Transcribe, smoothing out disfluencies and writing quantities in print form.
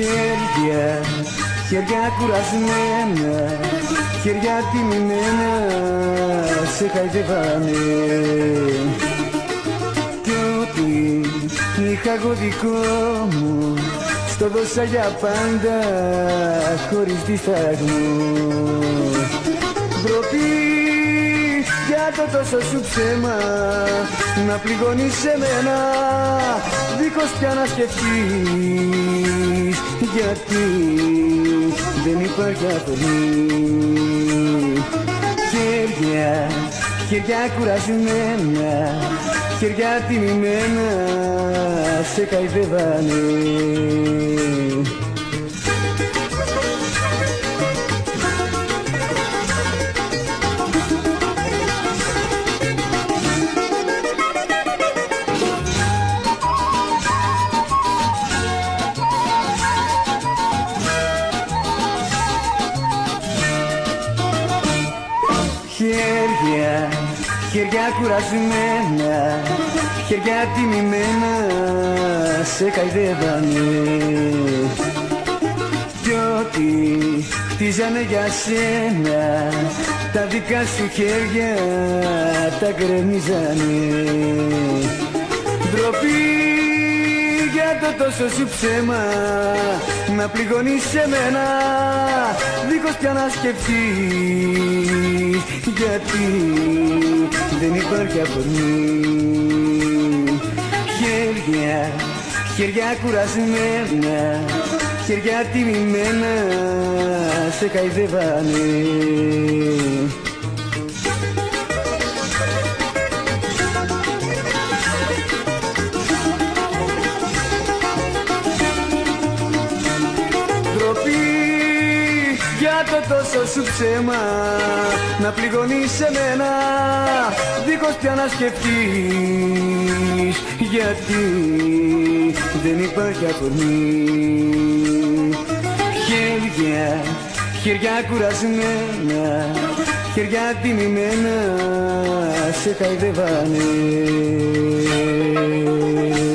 Χέρια, χέρια κουρασμένα, χέρια τιμημένα, σε χαϊδεύανε. Κι ό,τι είχα εγώ δικό μου, στο δώσα για πάντα, χωρίς δισταγμό. Ντροπή για το τόσο σου ψέμα, να πληγώνεις εμένα, δίχως πια να σκεφτείς, γιατί δεν υπάρχει αφορμή. Χέρια, χέρια κουρασμένα, χέρια τιμημένα, σε καηδεύανε. Χέρια, χέρια κουρασμένα, χέρια τιμημένα, σε καηδεύανε. Κι ό,τι χτίζανε για σένα, τα δικά σου χέρια τα γκρεμίζανε. Ντροπή για το τόσο σου ψέμα, να πληγώνεις εμένα, δίχως πια να σκεφτείς, γιατί δεν υπάρχει αφορμή. Χέρια, χέρια κουρασμένα, χέρια τιμημένα, σε καηδεύανε. Για το τόσο σου ψέμα, να πληγώνεις εμένα, δίχως πια να σκεφτείς, γιατί δεν υπάρχει αφορμή. Χέρια, χέρια κουρασμένα, χέρια τιμημένα, σε χαϊδεύανε.